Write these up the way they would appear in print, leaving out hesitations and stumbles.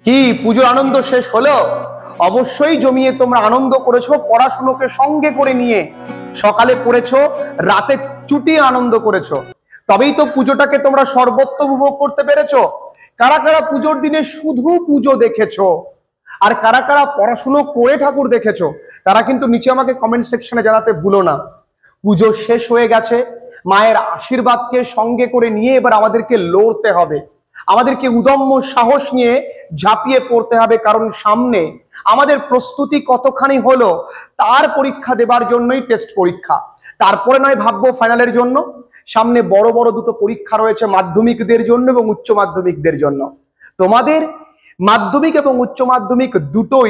কি পুজোর আনন্দ শেষ হলো? অবশ্যই জমিয়ে তোমরা আনন্দ করেছো, পড়াশোনাকে সঙ্গে করে নিয়ে সকালে পড়েছো, রাতে চুটিয়ে আনন্দ করেছো, তবেই তো পুজোটাকে তোমরা সর্বত্র উপভোগ করতে পেরেছো। কারা কারা পুজোর দিনে শুধু পুজো দেখেছো আর কারা কারা পড়াশুনো করে ঠাকুর দেখেছো, তারা কিন্তু নিচে আমাকে কমেন্ট সেকশনে জানাতে ভুলো না। পুজো শেষ হয়ে গেছে, মায়ের আশীর্বাদকে সঙ্গে করে নিয়ে এবার আমাদেরকে লড়তে হবে, আমাদেরকে উদম্য সাহস নিয়ে ঝাঁপিয়ে পড়তে হবে, কারণ সামনে আমাদের প্রস্তুতি কতখানি হলো তার পরীক্ষা দেবার জন্যই টেস্ট পরীক্ষা। তারপরে নয় ভাববো ফাইনালের জন্য। সামনে বড় বড় দুটো পরীক্ষা রয়েছে, মাধ্যমিকদের জন্য এবং উচ্চ মাধ্যমিকদের জন্য। তোমাদের মাধ্যমিক এবং উচ্চ মাধ্যমিক দুটোই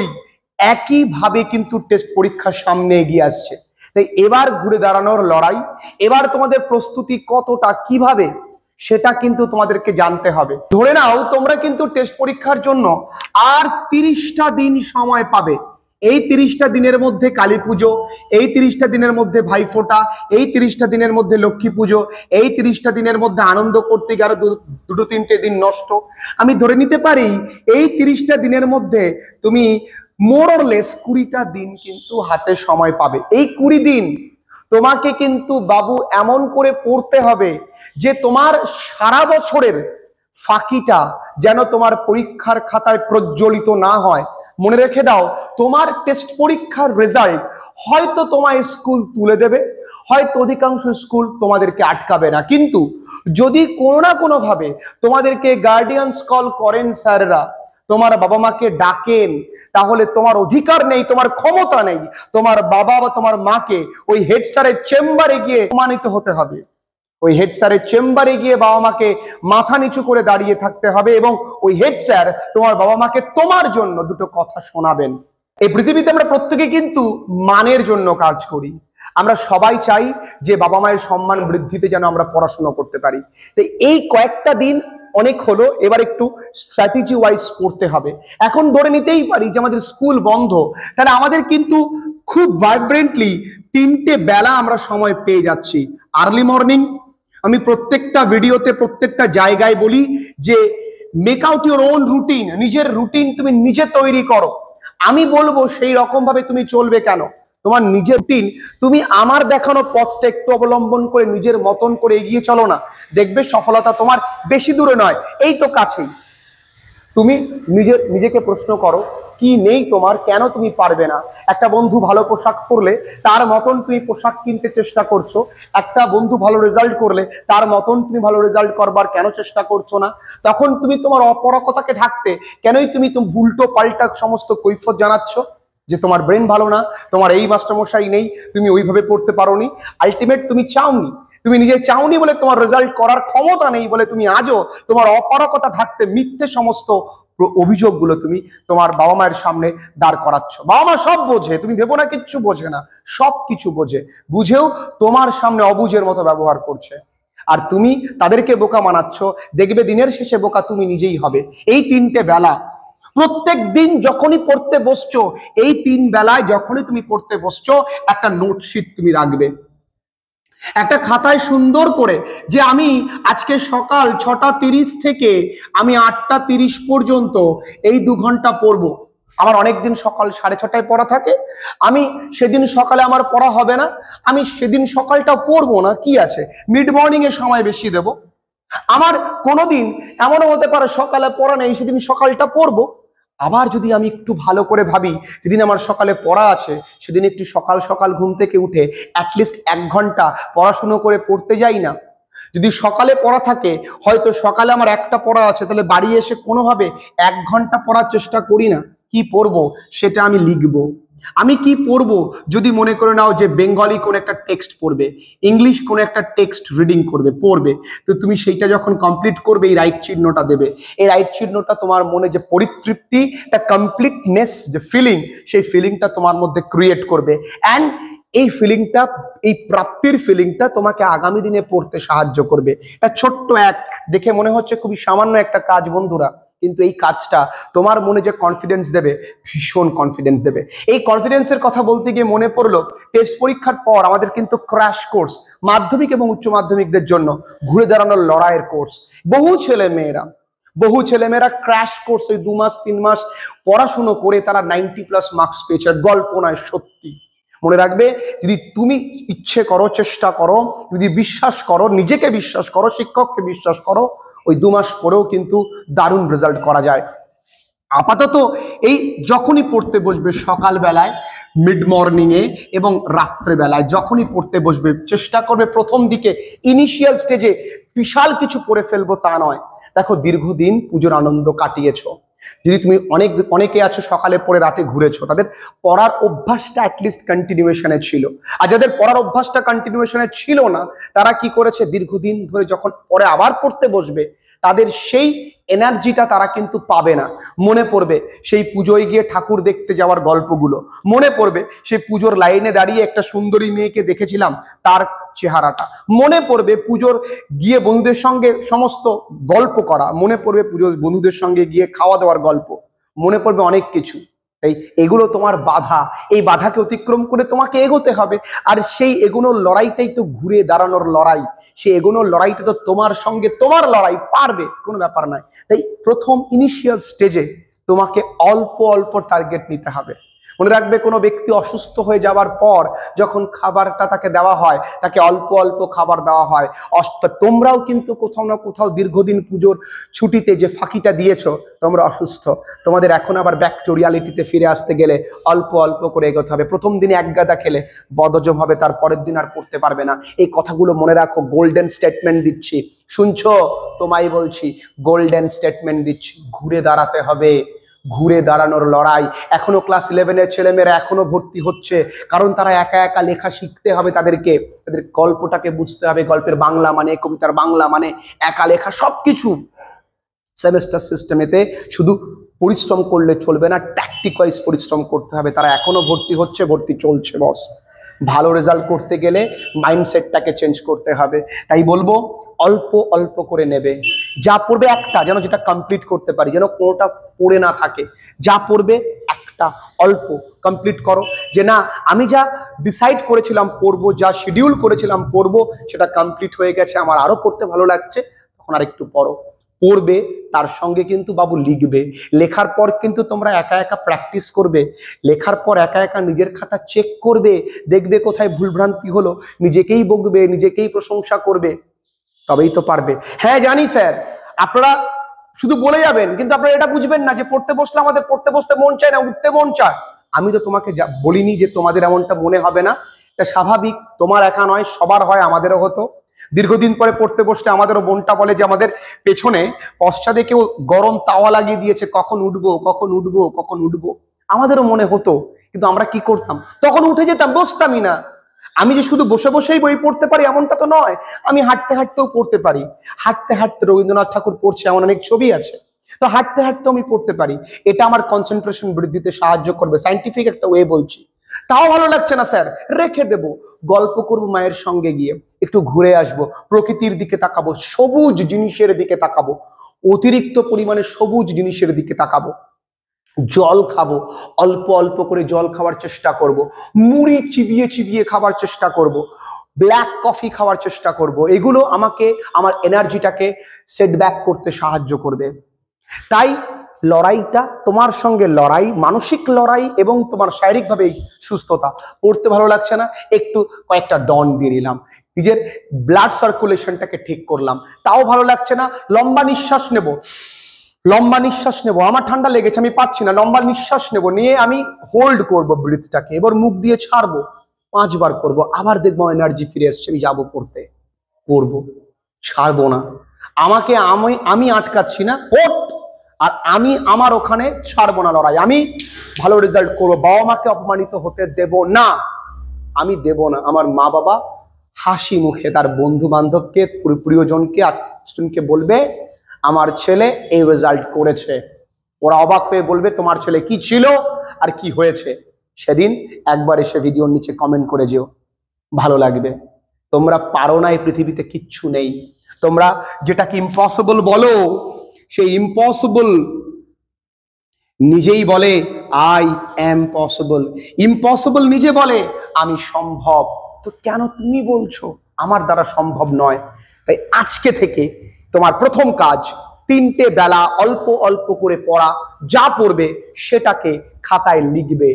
একইভাবে কিন্তু টেস্ট পরীক্ষার সামনে এগিয়ে আসছে। তাই এবার ঘুরে দাঁড়ানোর লড়াই, এবার তোমাদের প্রস্তুতি কতটা, কিভাবে, সেটা কিন্তু তোমাদেরকে জানতে হবে। ধরে নাও তোমরা কিন্তু টেস্ট পরীক্ষার জন্য আর 30টা দিন সময় পাবে। এই 30টা দিনের মধ্যে কালী পুজো, এই 30টা দিনের মধ্যে ভাইফোঁটা, এই 30টা দিনের মধ্যে লক্ষ্মী পুজো, এই 30টা দিনের মধ্যে আনন্দ করতে গিয়ে আরো দুটো তিনটে দিন নষ্ট। আমি ধরে নিতে পারি এই 30টা দিনের মধ্যে তুমি মোর অর লেস 20টা দিন কিন্তু হাতে সময় পাবে। এই 20 দিন তোমাকে কিন্তু বাবু এমন করে পড়তে হবে যে তোমার সারা বছরের ফাঁকিটা যেন তোমার পরীক্ষার খাতায় প্রজ্বলিত না হয়। মনে রেখে দাও, তোমার টেস্ট পরীক্ষার রেজাল্ট হয়তো তোমার স্কুল তুলে দেবে, হয়তো অধিকাংশ স্কুল তোমাদেরকে আটকাবে না, কিন্তু যদি কোনো না কোনো ভাবে তোমাদেরকে গার্ডিয়ানস কল করেন স্যাররা, তোমার বাবা মাকে ডাকেন, তাহলে তোমার অধিকার নেই, তোমার ক্ষমতা নেই, তোমার বাবা বা তোমার মাকে ওই হেড স্যারের চেম্বারে গিয়ে সম্মানিত হতে হবে। ওই হেড স্যারের চেম্বারে গিয়ে বাবা মাকে মাথা নিচু করে দাঁড়িয়ে থাকতে হবে এবং ওই হেড স্যার তোমার বাবা মাকে তোমার জন্য দুটো কথা শোনাবেন। এই পৃথিবীতে আমরা প্রত্যেকে কিন্তু মানের জন্য কাজ করি। আমরা সবাই চাই যে বাবা মায়ের সম্মান বৃদ্ধিতে যেন আমরা পড়াশোনা করতে পারি। তো এই কয়েকটা দিন অনেক হলো, এবার একটু স্ট্র্যাটেজি ওয়াইজ পড়তে হবে। এখন ধরে নিতেই পারি যে আমাদের স্কুল বন্ধ, তাহলে আমাদের কিন্তু খুব ভাইব্রেন্টলি 3টে বেলা আমরা সময় পেয়ে যাচ্ছি। আর্লি মর্নিং, আমি প্রত্যেকটা ভিডিওতে প্রত্যেকটা জায়গায় বলি যে make out your own routine, নিজের রুটিন তুমি নিজে তৈরি করো। আমি বলবো সেই রকম ভাবে তুমি চলবে কেন, তোমার নিজের রুটিন তুমি আমার দেখানো পথটা একটু অবলম্বন করে নিজের মতন করে এগিয়ে চলো না, দেখবে সফলতা তোমার বেশি দূরে নয়, এই তো কাছেই। তুমি নিজেকে প্রশ্ন করো, কি নেই তোমার, কেন তুমি পারবে না? একটা বন্ধু ভালো পোশাক পরলে তার মতন তুমি পোশাক কিনতে চেষ্টা করছো, একটা বন্ধু ভালো রেজাল্ট করলে তার মতন তুমি ভালো রেজাল্ট করবার কেন চেষ্টা করছো না? তখন তুমি তোমার অপরকতাকে ঢাকতে কেনই তুমি উল্টো পাল্টা সমস্ত কৈফিয়ত জানাচ্ছ যে তোমার ব্রেন ভালো না, তোমার এই মাস্টারমশাই নেই, তুমি ওইভাবে পড়তে পারোনি। আলটিমেট তুমি চাওনি, তুমি নিজে চাওনি বলে তোমার রেজাল্ট করার ক্ষমতা নেই বলে তুমি আজও তোমার অপারগতা ঢাকতে মিথ্যে সমস্ত অভিযোগগুলো তুমি তোমার বাবা মায়ের সামনে দাঁড় করাচ্ছ। বাবা মা সব বোঝে, তুমি ভেবো না কিচ্ছু বোঝে না, সব কিছু বোঝে, বুঝেও তোমার সামনে অবুঝের মতো ব্যবহার করছে। আর তুমি তাদেরকে বোকা মানাচ্ছ, দেখবে দিনের শেষে বোকা তুমি নিজেই হবে। এই 3টে বেলা প্রত্যেক দিন যখনই পড়তে বসছো, এই 3 বেলায় যখনই তুমি পড়তে বসছো, একটা নোটশিট তুমি রাখবে, একটা খাতায় সুন্দর করে যে আমি আজকে সকাল 6টা 30 থেকে আমি 8টা 30 পর্যন্ত এই 2 ঘন্টা পড়বো। আমার অনেকদিন সকাল 6:30টায় পড়া থাকে, আমি সেদিন সকালে আমার পড়া হবে না, আমি সেদিন সকালটা পড়বো না, কি আছে, মিড মর্নিং এ সময় বেশি দেব। আমার কোনোদিন এমনও হতে পারে সকালে পড়া নেই, সেদিন সকালটা পড়বো। আবার যদি আমি একটু ভালো করে ভাবি, যেদিন আমার সকালে পড়া আছে সেদিন একটু সকাল সকাল ঘুম থেকে উঠে অ্যাটলিস্ট 1 ঘন্টা পড়াশুনো করে পড়তে যাই না। যদি সকালে পড়া থাকে, হয়তো সকালে আমার একটা পড়া আছে, তাহলে বাড়ি এসে কোনোভাবে 1 ঘন্টা পড়ার চেষ্টা করি না। কি পড়বো সেটা আমি লিখবো। আমি কি পড়বো, যদি মনে করে নাও যে বেঙ্গলি কোন একটা টেক্সট পড়বে, ইংলিশ কোন একটা টেক্সট রিডিং পড়বে, তো তুমি সেইটা যখন কমপ্লিট করবে এই রাইট চিহ্নটা দেবে। এই রাইট চিহ্নটা তোমার মনে যে পরিতৃপ্তি, একটা কমপ্লিটনেস যে ফিলিং, সেই ফিলিংটা তোমার মধ্যে ক্রিয়েট করবে। অ্যান্ড এই ফিলিংটা, এই প্রাপ্তির ফিলিংটা তোমাকে আগামী দিনে পড়তে সাহায্য করবে। এটা ছোট্ট এক, দেখে মনে হচ্ছে খুবই সামান্য একটা কাজ বন্ধুরা, কিন্তু এই কাজটা তোমার মনে যে কনফিডেন্স দেবে, ভীষণ কনফিডেন্স দেবে। এই কনফিডেন্সের কথা বলতে গিয়ে মনে পড়লো, টেস্ট পরীক্ষার পর আমাদের কিন্তু ক্র্যাশ কোর্স, মাধ্যমিক এবং উচ্চ মাধ্যমিকদের জন্য ঘুরে দাঁড়ানোর লড়াইয়ের কোর্স। বহু ছেলে মেয়েরা বহু ছেলেমেয়েরা ক্র্যাশ কোর্স ওই 2 মাস 3 মাস পড়াশুনো করে তারা 90+ মার্কস পেয়েছে। গল্প নয়, সত্যি। মনে রাখবে, যদি তুমি ইচ্ছে করো, চেষ্টা করো, যদি বিশ্বাস করো, নিজেকে বিশ্বাস করো, শিক্ষককে বিশ্বাস করো, ওই 2 মাস পরেও কিন্তু দারুণ রেজাল্ট করা যায়। আপাতত এই যখনই পড়তে বসবে সকালবেলায়, মিড মর্নিংয়ে এবং রাত্রেবেলায় যখনই পড়তে বসবে, চেষ্টা করবে প্রথম দিকে ইনিশিয়াল স্টেজে বিশাল কিছু পড়ে ফেলবো তা নয়। দেখো, দীর্ঘদিন পুজোর আনন্দ কাটিয়েছো, যদি তুমি অনেকে আছো সকালে পড়ে রাতে ঘুরেছো, তাদের পড়ার অভ্যাসটা অ্যাটলিস্ট কন্টিনিউয়েশনে ছিল। আর যাদের পড়ার অভ্যাসটা কন্টিনিউয়েশনে ছিল না, তারা কি করেছে, দীর্ঘদিন ধরে যখন পরে আবার পড়তে বসবে, তাদের সেই এনার্জিটা তারা কিন্তু পাবে না। মনে পড়বে সেই পুজোয় গিয়ে ঠাকুর দেখতে যাওয়ার গল্পগুলো, মনে পড়বে সেই পুজোর লাইনে দাঁড়িয়ে একটা সুন্দরী মেয়েকে দেখেছিলাম তার চেহারাটা, মনে পড়বে পুজোর গিয়ে বন্ধুদের সঙ্গে সমস্ত গল্প করা, মনে পড়বে পুজোর বন্ধুদের সঙ্গে গিয়ে খাওয়া দাওয়ার গল্প, মনে পড়বে অনেক কিছু। তাই এগুলো তোমার বাধা, এই বাধাকে অতিক্রম করে তোমাকে এগোতে হবে। আর সেই এগোনোর লড়াইটাই তো ঘুরে দাঁড়ানোর লড়াই, সেই এগোনোর লড়াইটা তো তোমার সঙ্গে তোমার লড়াই, পারবে, কোনো ব্যাপার নয়। তাই প্রথম ইনিশিয়াল স্টেজে তোমাকে অল্প অল্প টার্গেট নিতে হবে। মনে রাখবে, কোনো ব্যক্তি অসুস্থ হয়ে যাওয়ার পর যখন খাবারটা তাকে দেওয়া হয়, তাকে অল্প অল্প খাবার দেওয়া হয়। তোমরাও কিন্তু কোথাও না কোথাও দীর্ঘদিন পুজোর ছুটিতে যে ফাঁকিটা দিয়েছো, তোমরা অসুস্থ, তোমাদের এখন আবার ব্যাক টু রিয়ালিটিতে ফিরে আসতে গেলে অল্প অল্প করে এগোতে হবে। প্রথম দিনে এক গাদা খেলে বদহজম হবে, তার পরের দিন আর পড়তে পারবে না। এই কথাগুলো মনে রাখো, গোল্ডেন স্টেটমেন্ট দিচ্ছি, শুনছো? তোমায় বলছি, গোল্ডেন স্টেটমেন্ট দিচ্ছি, ঘুরে দাঁড়াতে হবে, ঘুরে দাঁড়ানোর লড়াই। এখনো ক্লাস 11-এর ছেলেমেয়েরা এখনো ভর্তি হচ্ছে, কারণ তারা একা একা লেখা শিখতে হবে, তাদেরকে তাদের গল্পটাকে বুঝতে হবে, গল্পের বাংলা মানে, কবিতার বাংলা মানে, একা লেখা সবকিছু। সেমেস্টার সিস্টেমেতে শুধু পরিশ্রম করলে চলবে না, ট্যাকটিক ওয়াইজ পরিশ্রম করতে হবে। তারা এখনো ভর্তি হচ্ছে, ভর্তি চলছে বস। ভালো রেজাল্ট করতে গেলে মাইন্ডসেটটাকে চেঞ্জ করতে হবে। তাই বলবো, অল্প অল্প করে নেবে, যা পড়বে একটা যেন যেটা কমপ্লিট করতে পারি, যেন কোনোটা পড়ে না থাকে। যা পড়বে একটা অল্প কমপ্লিট করো, যে না আমি যা ডিসাইড করেছিলাম পড়বো, যা শিডিউল করেছিলাম পড়বো, সেটা কমপ্লিট হয়ে গেছে, আমার আরো পড়তে ভালো লাগছে, তখন আর একটু পড়ো। পড়বে, তার সঙ্গে কিন্তু বাবু লিখবে। লেখার পর কিন্তু তোমরা একা একা প্র্যাকটিস করবে, লেখার পর একা একা নিজের খাতা চেক করবে, দেখবে কোথায় ভুলভ্রান্তি হলো, নিজেকেই বকবে, নিজেকেই প্রশংসা করবে, তবেই তো পারবে। হ্যাঁ জানি স্যার, আপনারা শুধু বলে যাবেন, কিন্তু আপনারা এটা বুঝবেন না যে পড়তে বসলে আমাদের পড়তে বসতে মন চায় না, উঠতে মন চায়। আমি তো তোমাকে বলিনি যে তোমাদের এমনটা মনে হবে না, এটা স্বাভাবিক, তোমার একা নয়, সবার হয়, আমাদেরও হতো। দীর্ঘদিন পরে পড়তে বসতে আমাদেরও মনটা বলে যে আমাদের পেছনে পশ্চাদে কেউ গরম তাওয়া লাগিয়ে দিয়েছে, কখন উঠবো কখন উঠবো কখন উঠবো। আমাদেরও মনে হতো, কিন্তু আমরা কি করতাম, তখন উঠে যেতাম, বসতামই না। আমি যে শুধু বসে বসেই বই পড়তে পারি এমনটা তো নয়, আমি হাঁটতে হাঁটতেও পড়তে পারি। হাঁটতে হাঁটতে রবীন্দ্রনাথ ঠাকুর পড়ছে এমন অনেক ছবি আছে, তো হাঁটতে হাঁটতেও আমি পড়তে পারি। এটা আমার কনসেন্ট্রেশন বৃদ্ধিতে সাহায্য করবে, সাইন্টিফিক একটা ওয়ে বলছি। তাও ভালো লাগছে না স্যার, রেখে দেব, গল্প করবো মায়ের সঙ্গে গিয়ে, একটু ঘুরে আসবো, প্রকৃতির দিকে তাকাবো, সবুজ জিনিসের দিকে তাকাবো, অতিরিক্ত পরিমাণে সবুজ জিনিসের দিকে তাকাবো, জল খাবো, অল্প অল্প করে জল খাওয়ার চেষ্টা করব, মুড়ি চিবিয়ে চিবিয়ে খাবার চেষ্টা করব, ব্ল্যাক কফি খাওয়ার চেষ্টা করব। এগুলো আমাকে আমার এনার্জিটাকে সেটব্যাক করতে সাহায্য করবে। তাই লড়াইটা তোমার সঙ্গে লড়াই, মানসিক লড়াই এবং তোমার শারীরিকভাবে সুস্থতা। পড়তে ভালো লাগছে না, একটু কয়েকটা ডন দিয়ে নিলাম, নিজের ব্লাড সার্কুলেশনটাকে ঠিক করলাম। তাও ভালো লাগছে না, লম্বা নিঃশ্বাস নেব, লম্বা নিঃশ্বাস নেব, আমার ঠান্ডা লেগেছে আমি পাচ্ছি না, লম্বা নিঃশ্বাস নেব, নিয়ে আমি হোল্ড করব ব্রিথটাকে, এবার মুখ দিয়ে ছাড়বো, 5 বার করব, আবার দেখবো এনার্জি ফিরে এসছে, আমি যাবো পড়তে, পড়বো, ছাড়বো না। আমাকে আমি আটকাচ্ছি না, পড়, আর আমি আমার ওখানে ছাড়বো না লড়াই, আমি ভালো রেজাল্ট করবো, বাবা মাকে অপমানিত হতে দেব না, আমি দেব না। আমার মা বাবা হাসি মুখে তার বন্ধু বান্ধবকে, প্রিয়জনকে, আত্মীয়জনকে বলবে আমার ছেলে এই রেজাল্ট করেছে, ওরা অবাক হয়ে বলবে তোমার ছেলে কি ছিল আর কি হয়েছে। সেদিন একবার এসে ভিডিওর নিচে কমেন্ট করে যেও, ভালো লাগবে। তোমরা পারো না, এই পৃথিবীতে কিচ্ছু নেই। তোমরা যেটাকে ইম্পসিবল বলো, সেই ইম্পসিবল নিজেই বলে আই এম পসিবল, ইম্পসিবল নিজে বলে আমি সম্ভব। তো কেন তুমি বলছো আমার দ্বারা সম্ভব নয়? তাই আজকে থেকে তোমার প্রথম কাজ, 3টে বেলা অল্প অল্প করে পড়া, যা পড়বে সেটাকে খাতায় লিখবে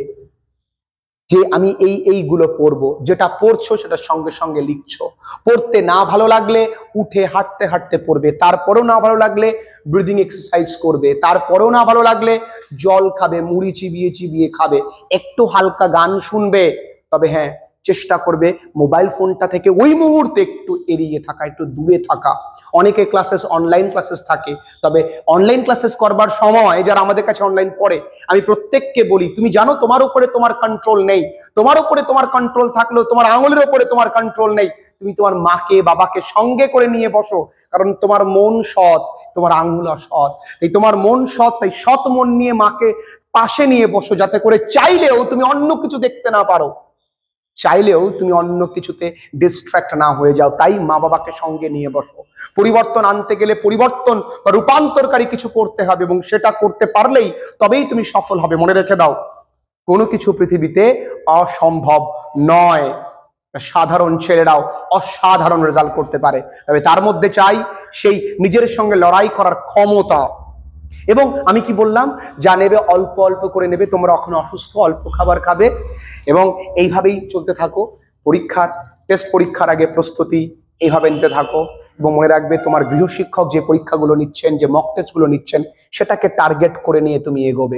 যে আমি এইগুলো পড়বো। যেটা পড়ছো সেটা সঙ্গে সঙ্গে লিখছো। পড়তে না ভালো লাগলে উঠে হাঁটতে হাঁটতে পড়বে, তারপরেও না ভালো লাগলে ব্রিদিং এক্সারসাইজ করবে, তারপরেও না ভালো লাগলে জল খাবে, মুড়ি চিবিয়ে চিবিয়ে খাবে, একটু হালকা গান শুনবে। তবে হ্যাঁ, চেষ্টা করবে মোবাইল ফোনটা থেকে ওই মুহূর্তে একটু এড়িয়ে থাকা, একটু দূরে থাকা। অনেকে ক্লাসেস অনলাইন ক্লাসেস থাকে, তবে অনলাইন ক্লাসেস করবার সময় যারা আমাদের কাছে অনলাইন পড়ে, আমি প্রত্যেককে বলি, তুমি জানো তোমার উপরে তোমার কন্ট্রোল নেই। তোমার উপরে তোমার কন্ট্রোল থাকলেও তোমার আঙুলের উপরে তোমার কন্ট্রোল নেই। তুমি তোমার মাকে বাবাকে সঙ্গে করে নিয়ে বসো, কারণ তোমার মন সৎ, তোমার আঙুল অসৎ। তাই তোমার মন সৎ, তাই সৎ মন নিয়ে মাকে পাশে নিয়ে বসো, যাতে করে চাইলেও তুমি অন্য কিছু দেখতে না পারো, চাইলেও তুমি অন্য কিছুতে ডিস্ট্র্যাক্ট না হয়ে যাও। তাই মা বাবাকে সঙ্গে নিয়ে বসো। পরিবর্তন আনতে গেলে পরিবর্তন বা রূপান্তরকারী কিছু করতে হবে, এবং সেটা করতে পারলেই তবেই তুমি সফল হবে। মনে রেখে দাও, কোনো কিছু পৃথিবীতে অসম্ভব নয়। সাধারণ ছেলেরাও অসাধারণ রেজাল্ট করতে পারে, তবে তার মধ্যে চাই সেই নিজের সঙ্গে লড়াই করার ক্ষমতা। এবং আমি কি বললাম, যা নেবে অল্প অল্প করে নেবে। তোমরা এখন অসুস্থ, অল্প খাবার খাবে এবং এইভাবেই চলতে থাকো। টেস্ট পরীক্ষার আগে প্রস্তুতি এইভাবে নিতে থাকো। এবং মনে রাখবে, তোমার গৃহশিক্ষক যে পরীক্ষাগুলো নিচ্ছেন, যে মক টেস্টগুলো নিচ্ছেন, সেটাকে টার্গেট করে নিয়ে তুমি এগোবে।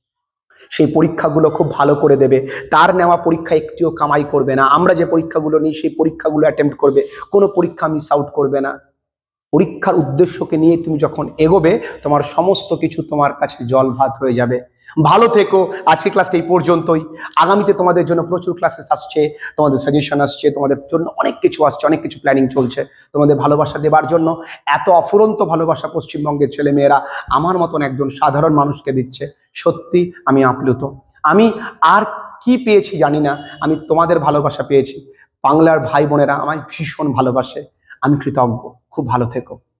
সেই পরীক্ষাগুলো খুব ভালো করে দেবে। তার নেওয়া পরীক্ষা একটিও কামাই করবে না। আমরা যে পরীক্ষাগুলো নিই সেই পরীক্ষাগুলো অ্যাটেম্প্ট করবে, কোনো পরীক্ষা মিস আউট করবে না। পরীক্ষার উদ্দেশ্যকে নিয়ে তুমি যখন এগোবে, তোমার সমস্ত কিছু তোমার কাছে জল ভাত হয়ে যাবে। ভালো থেকো। আজকে ক্লাসটা এই পর্যন্তই। আগামীতে তোমাদের জন্য প্রচুর ক্লাসেস আসছে, তোমাদের সাজেশন আসছে, তোমাদের জন্য অনেক কিছু আসছে, অনেক কিছু প্ল্যানিং চলছে তোমাদের ভালোবাসা দেবার জন্য। এত অফুরন্ত ভালোবাসা পশ্চিমবঙ্গের ছেলেমেয়েরা আমার মতন একজন সাধারণ মানুষকে দিচ্ছে। সত্যি আমি আপ্লুত। আমি আর কি পেয়েছি জানি না, আমি তোমাদের ভালোবাসা পেয়েছি। বাংলার ভাই বোনেরা আমায় ভীষণ ভালোবাসে, আমি কৃতজ্ঞ। খুব ভালো থেকো।